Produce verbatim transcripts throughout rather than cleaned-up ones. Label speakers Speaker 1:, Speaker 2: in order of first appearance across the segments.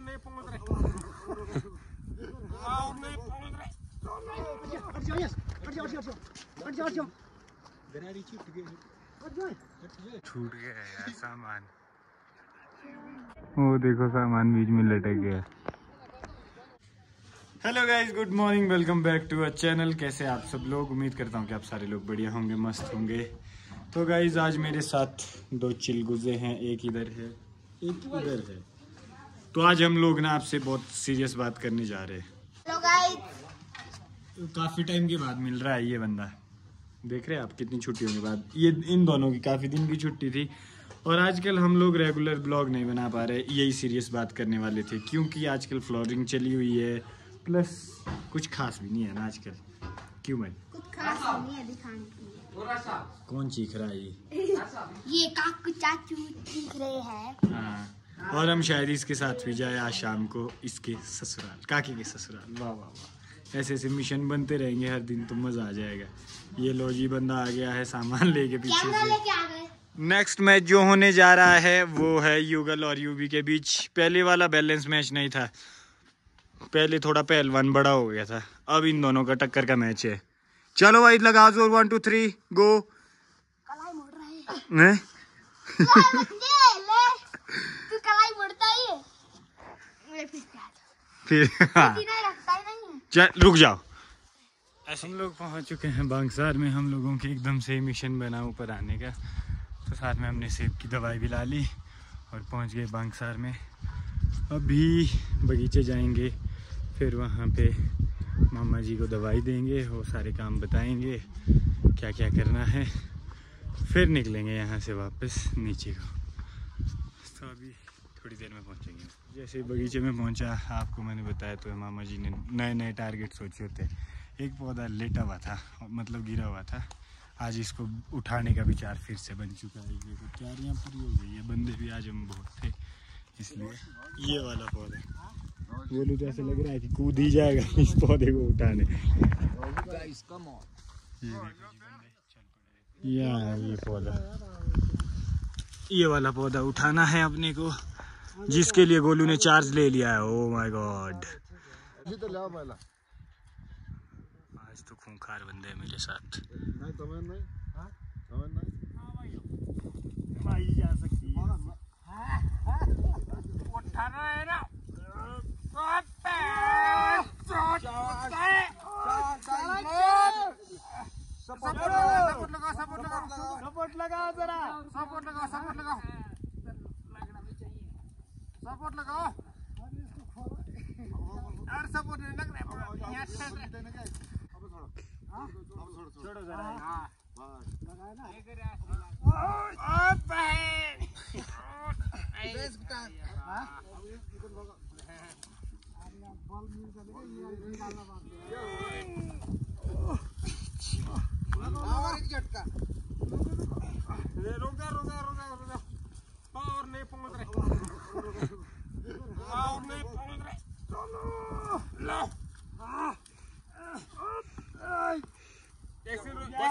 Speaker 1: नहीं पहुंच रहे और नहीं पहुंच रहे छूट गया यार सामान। वो देखो सामान बीच में लटक गया। Hello guys, good morning, welcome back to our channel. कैसे आप सब लोग? उम्मीद करता हूँ कि आप सारे लोग बढ़िया होंगे, मस्त होंगे। तो गाइज आज मेरे साथ दो चिलगुजे हैं, एक इधर है एक इधर है। तो आज हम लोग ना आपसे बहुत सीरियस बात करने जा रहे हैं।
Speaker 2: हेलो गाइज,
Speaker 1: तो काफ़ी टाइम के बाद मिल रहा है ये बंदा। देख रहे हैं आप कितनी छुट्टियों के बाद। ये इन दोनों की काफ़ी दिन की छुट्टी थी और आजकल हम लोग रेगुलर ब्लॉग नहीं बना पा रहे। यही सीरियस बात करने वाले थे क्योंकि आजकल फ्लोरिंग चली हुई है, प्लस कुछ खास भी नहीं है ना आजकल। क्यों भाई?
Speaker 2: कुछ खास नहीं है दिखाने के लिए।
Speaker 1: कौन चीख रहा है ये?
Speaker 2: ये काकू चाचू चीख रहे हैं।
Speaker 1: हाँ, और हम शायद इसके साथ भी जाए आज शाम को इसके ससुराल, काकी के ससुराल। वाह वाह वाह, ऐसे ऐसे मिशन बनते रहेंगे हर दिन, तो मजा आ जाएगा। ये लो जी, बंदा आ गया है सामान लेके पीछे से। नेक्स्ट मैच जो होने जा रहा है वो है युगल और यूबी के बीच। पहले वाला बैलेंस मैच नहीं था, पहले थोड़ा पहलवान बड़ा हो गया था, अब इन दोनों का टक्कर का मैच है। चलो भाई लगा जोर, वन टू थ्री गो।
Speaker 2: कलाई मुड़ रहा है।
Speaker 1: नहीं?
Speaker 2: तू कलाई मुड़ता ही है। मुझे फिर
Speaker 1: फिर हाँ।
Speaker 2: नहीं रखता ही नहीं है।
Speaker 1: चल रुक जाओ। ऐसे हम लोग पहुंच चुके हैं बांगसार में। हम लोगों के एकदम से मिशन बना ऊपर आने का, तो साथ में हमने सेब की दवाई भी ला ली और पहुंच गए बांगसार में। अभी बगीचे जाएंगे, फिर वहाँ पे मामा जी को दवाई देंगे, वो सारे काम बताएंगे क्या क्या करना है, फिर निकलेंगे यहाँ से वापस नीचे को। तो अभी थोड़ी देर में पहुँचेंगे। जैसे बगीचे में पहुँचा, आपको मैंने बताया तो मामा जी ने नए नए टारगेट सोचे होते। एक पौधा लेटा हुआ था, मतलब गिरा हुआ था, आज इसको उठाने का विचार फिर से बन चुका है। ये क्यारियाँ पूरी हो गई है, बंदे भी आज हम बहुत थे, इसलिए ये वाला पौधा बोलूँ तो ऐसे लग रहा है कि कूद ही जाएगा इस पौधे को उठाने। या ये पौधा, ये वाला पौधा उठाना है अपने को, जिसके लिए गोलू ने चार्ज ले लिया है। ओह माय गॉड, आज तो खूंखार बंदे हैं मेरे साथ। जा सकती है, उठाना है ना। सपोर्ट लगाओ, सपोर्ट लगाओ, सपोर्ट लगाओ जरा, सपोर्ट लगाओ, सपोर्ट लगाओ, लगना भी चाहिए। सपोर्ट लगाओ और सपोर्ट नहीं लग रहा है। छोड़ो जरा, हाँ लगाया ना। झटका रोका रोका रोका रोका और नहीं पहुंच रहे और नहीं पहुंच रहे। चलो लो, ऐसे चलो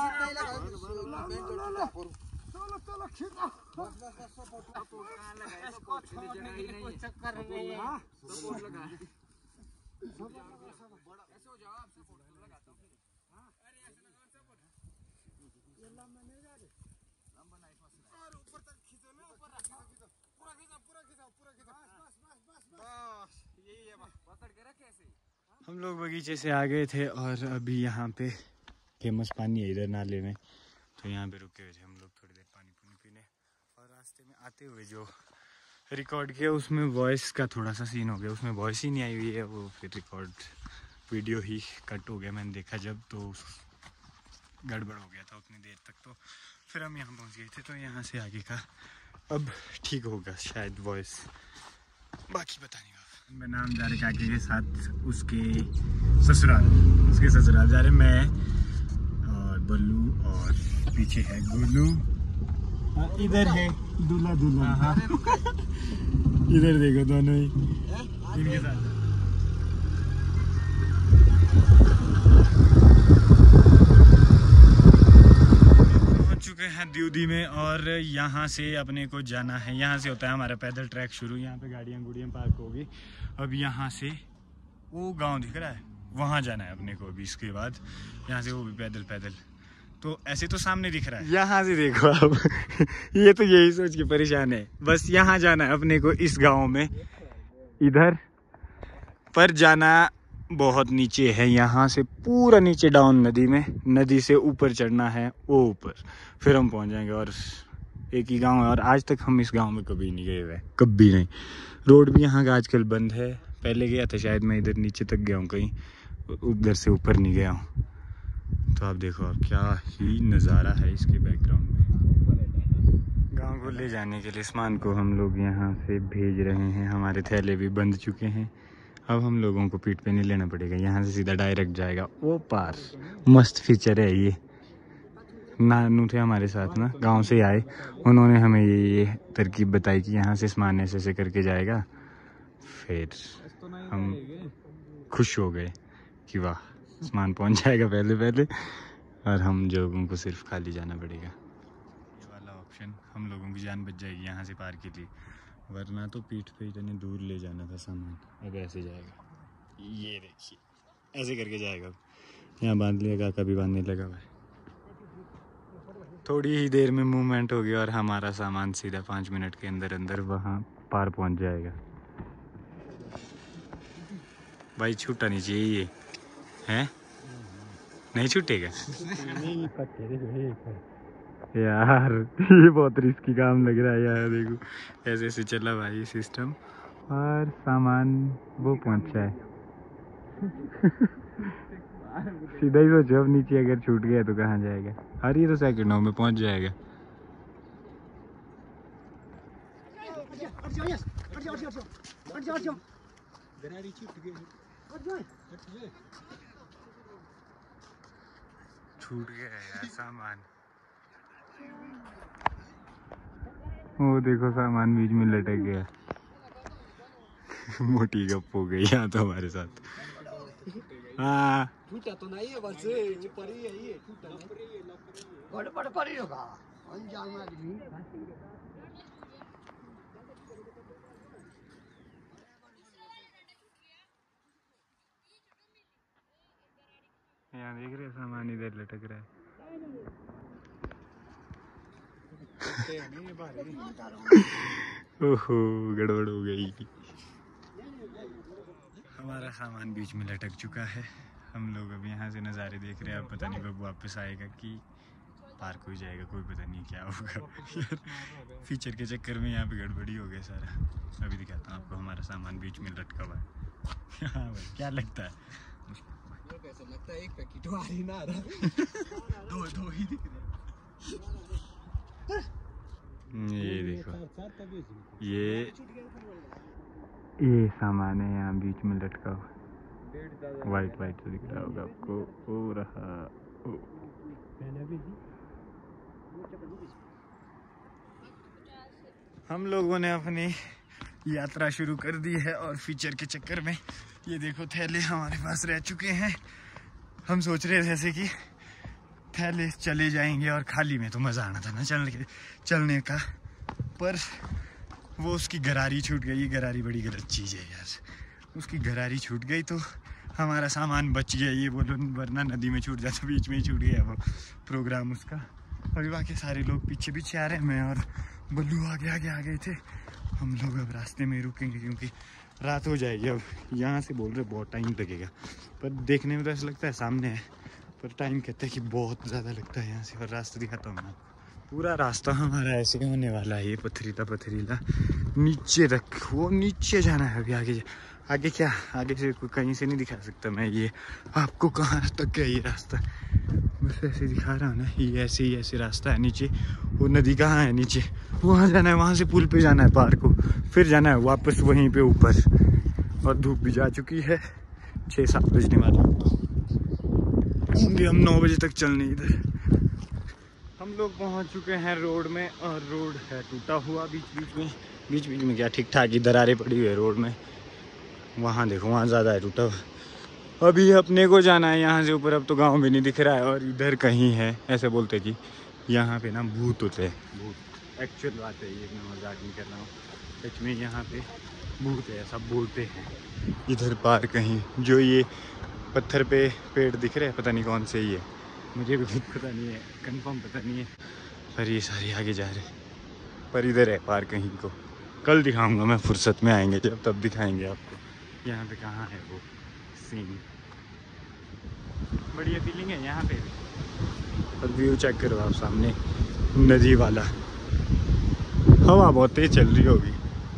Speaker 1: चलो खींचो, बस बस बस सपोर्ट इसको छोड़ने के लिए कोई चक्कर नहीं है। सपोर्ट लगा, ऐसे हो जाओ आप, सपोर्ट लगाता हूं। हां अरे ऐसे लगाओ सपोर्ट, ये लंबा नहीं जा रहे, लंबा नहीं फंस रहा और ऊपर तक खींचो ना, ऊपर रखो, पूरा खींचो पूरा खींचो पूरा खींचो, बस बस बस बस बस यही है, बस पकड़ के रखे ऐसे। हम लोग बगीचे से आ गए थे और अभी यहाँ पे फेमस पानी है इधर नाले में, तो यहाँ पे रुके हुए थे हम लोग थोड़ी देर पानी पुनी पीने। और रास्ते में आते हुए जो रिकॉर्ड किया उसमें वॉइस का थोड़ा सा सीन हो गया, उसमें वॉइस ही नहीं आई हुई है, वो फिर रिकॉर्ड वीडियो ही कट हो गया। मैंने देखा जब तो गड़बड़ हो गया था उतनी देर तक। तो फिर हम यहाँ पहुँच गए थे, तो यहाँ से आगे का अब ठीक होगा शायद वॉइस, बाकी बताने का। मैं नाम जा रहे काकी के साथ उसके ससुराल, उसके ससुराल जा रहे मैं और बल्लू और पीछे है गोलू, इधर है दूल्हा दूल्हा। हाँ इधर देखो दोनों ही इनके साथ। पहुंच
Speaker 3: चुके हैं द्यूदी में और यहाँ से अपने को जाना है। यहाँ से होता है हमारा पैदल ट्रैक शुरू। यहाँ पे गाड़ियाँ गुड़ियाँ पार्क होगी। अब यहाँ से वो गांव दिख रहा है, वहाँ जाना है अपने को। अभी इसके बाद यहाँ से वो भी पैदल पैदल। तो ऐसे तो सामने दिख रहा है, यहाँ से देखो आप ये तो यही सोच के परेशान है, बस यहाँ जाना है अपने को इस गाँव में। इधर पर जाना बहुत नीचे है, यहाँ से पूरा नीचे डाउन नदी में, नदी से ऊपर चढ़ना है वो ऊपर, फिर हम पहुँच जाएंगे। और एक ही गांव है और आज तक हम इस गांव में कभी नहीं गए हुए, कभी नहीं। रोड भी यहाँ का आजकल बंद है, पहले गया था शायद मैं, इधर नीचे तक गया हूँ कहीं, उधर से ऊपर नहीं गया हूँ। तो आप देखो अब क्या ही नज़ारा है इसके बैकग्राउंड में। गाँव को ले जाने के लिए सामान को हम लोग यहाँ से भेज रहे हैं, हमारे थैले भी बंध चुके हैं। अब हम लोगों को पीठ पे नहीं लेना पड़ेगा, यहाँ से सीधा डायरेक्ट जाएगा वो पार। मस्त फीचर है ये। नानू थे हमारे साथ ना, गांव से आए, उन्होंने हमें ये ये तरकीब बताई कि यहाँ से सामान ऐसे ऐसे करके जाएगा। फिर हम खुश हो गए कि वाह सामान पहुँच जाएगा पहले पहले, और हम लोगों को सिर्फ खाली जाना पड़ेगा। ये वाला ऑप्शन, हम लोगों की जान बच जाएगी यहाँ से पार के लिए, वरना तो पीठ पे इतने दूर ले जाना था सामान। अब ऐसे जाएगा, ये देखिए ऐसे करके जाएगा। यहाँ बांध लिया, काका भी बांधने लगा हुआ है। थोड़ी ही देर में मूवमेंट हो गया और हमारा सामान सीधा पाँच मिनट के अंदर अंदर वहाँ पार पहुँच जाएगा। भाई छूटा नहीं चाहिए ये, हैं? नहीं छूटेगा यार, ये बहुत रिस्की काम लग रहा है यार। देखो ऐसे ऐसे चला भाई सिस्टम, और सामान वो पहुंचा है सीधा ही सोचो, अब नीचे अगर छूट गया तो कहाँ जाएगा। अरे ये तो सेकंडों में पहुंच जाएगा। छूट गया है यार सामान। वो देखो सामान बीच में लटक गया मोटी गप हो गई यहाँ तो हमारे साथ। हाँ
Speaker 1: छूटा तो नहीं है, बस ऊपर ही है ये, छूटा नहीं। बड़ बड़ पड़ी होगा अनजान आदमी।
Speaker 3: यहाँ देख रहे सामान इधर लटक रहा है। ओहो गड़बड़ हो गई, हमारा सामान बीच में लटक चुका है। हम लोग अब यहाँ से नज़ारे देख रहे हैं। अब पता नहीं कब वापस आएगा कि पार्क हो जाएगा, कोई पता नहीं क्या होगा फीचर के चक्कर में यहाँ पे गड़बड़ी हो गया सारा। अभी दिखाता हूँ आपको, हमारा सामान बीच में लटका हुआ है। हाँ भाई क्या लगता है?
Speaker 1: कैसा लगता है? एक पैकेट आ रही ना रहा दो दो ही दिख रहे।
Speaker 3: ये देखो, ये ये सामान है यहाँ बीच में लटका हुआ, वाइट वाइट तो दिख रहा होगा आपको। ओ रहा ओ। हम लोगों ने अपनी यात्रा शुरू कर दी है और फीचर के चक्कर में ये देखो थैले हमारे पास रह चुके हैं। हम सोच रहे थे जैसे कि थैले चले जाएंगे और खाली में तो मज़ा आना था ना चलने के चलने का, पर वो उसकी गरारी छूट गई। ये गरारी बड़ी गलत चीज़ है यार, उसकी गरारी छूट गई तो हमारा सामान बच गया। ये बोलो, वरना नदी में छूट जाता, बीच में ही छूट गया वो प्रोग्राम उसका। अभी बाकी सारे लोग पीछे पीछे आ रहे हैं, मैं और बल्लू आगे आगे आ गए थे। हम लोग अब रास्ते में रुकेंगे क्योंकि रात हो जाएगी। अब यहाँ से बोल रहे बहुत टाइम लगेगा, पर देखने में तो ऐसा लगता है सामने है, पर टाइम कहते हैं कि बहुत ज़्यादा लगता है यहाँ से। और रास्ता दिखाता हूँ मैं आपको, पूरा रास्ता हमारा ऐसे होने वाला है, ये पथरीला पथरीला नीचे तक, वो नीचे जाना है अभी आगे। आगे क्या, आगे से कहीं से नहीं दिखा सकता मैं ये आपको कहाँ तक है ये रास्ता, बस ऐसे दिखा रहा हूँ ना। ये ऐसे ही ऐसे रास्ता है नीचे, वो नदी कहाँ है नीचे, वहाँ जाना है, वहाँ से पुल पे जाना है पार को, फिर जाना है वापस वहीं पे ऊपर। और धूप भी जा चुकी है, छः सात बजने वाले होंगे, हम नौ बजे तक चलने इधर। हम लोग पहुँच चुके हैं रोड में, और रोड है टूटा हुआ बीच बीच में, बीच बीच में क्या ठीक ठाक ही दरारें पड़ी हुई है रोड में। वहाँ देखो, वहाँ ज़्यादा है टूटा हुआ। अभी अपने को जाना है यहाँ से ऊपर, अब तो गांव भी नहीं दिख रहा है, और इधर कहीं है ऐसे बोलते कि यहाँ पे ना भूत होते हैं, भूत एक्चुअल बात है ये, मैं मजाक नहीं कर रहा हूँ, सच में यहाँ पे भूत है, सब बोलते हैं। इधर पार कहीं जो ये पत्थर पे पेड़ दिख रहे हैं, पता नहीं कौन से ही है, मुझे भी खुद पता नहीं है, कंफर्म पता नहीं है, पर ये सारे आगे जा रहे हैं। पर इधर है पार कहीं को, कल दिखाऊंगा मैं, फुर्सत में आएंगे जब तब दिखाएंगे आपको। यहाँ पे कहाँ है वो सीन, बढ़िया फीलिंग है यहाँ पे भी। और व्यू चेक करो आप सामने, नदी वाला, हवा बहुत तेज चल रही होगी,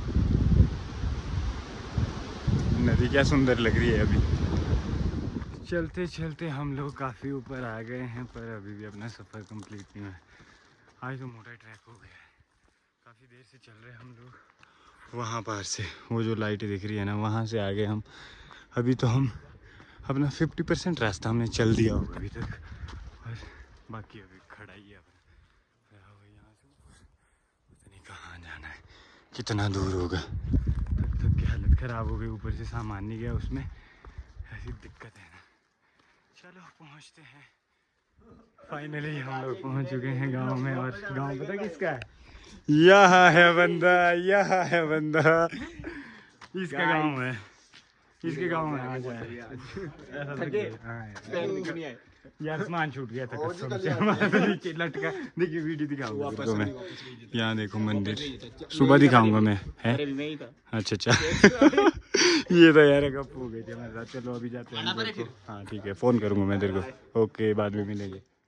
Speaker 3: नदी क्या सुंदर लग रही है अभी। चलते चलते हम लोग काफ़ी ऊपर आ गए हैं, पर अभी भी अपना सफ़र कंप्लीट नहीं हुआ है। आज तो मोटा ट्रैक हो गया है, काफ़ी देर से चल रहे हैं हम लोग। वहाँ पार से वो जो लाइट दिख रही है ना, वहाँ से आ गए हम। अभी तो हम अपना फिफ्टी परसेंट रास्ता हमने चल दिया होगा अभी तक, और बाकी अभी खड़ा ही है अपना। यहाँ से पता नहीं कहाँ जाना है, कितना दूर होगा, थक के हालत ख़राब हो गई, ऊपर से सामान नहीं गया उसमें, ऐसी दिक्कत है ना। चलो पहुँचते हैं, फाइनली हम लोग पहुँच चुके हैं गांव में। और गांव पता किसका है? यहाँ है बंदा, यहाँ है बंदा, इसका गांव है, इसके गांव में आ जाए। यार सामान छूट गया था कसम से, लटका देखिए, वीडियो दिखाऊंगा तो मैं। यहाँ देखो मंदिर, सुबह दिखाऊंगा मैं, है अच्छा अच्छा ये तो यार गप हो गई थी हमारे साथ। चलो अभी जाते हैं, हाँ ठीक है, फ़ोन करूँगा मैं तेरे को, ओके बाद में मिलेंगे।